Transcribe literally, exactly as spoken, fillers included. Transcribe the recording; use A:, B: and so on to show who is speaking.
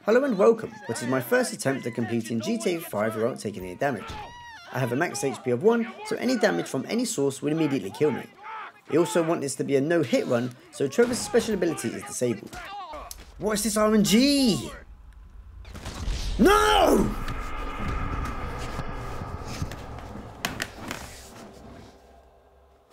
A: Hello and welcome, which is my first attempt at completing G T A five without taking any damage. I have a max H P of one, so any damage from any source would immediately kill me. I also want this to be a no hit run, so Trevor's special ability is disabled. What is this R N G? No!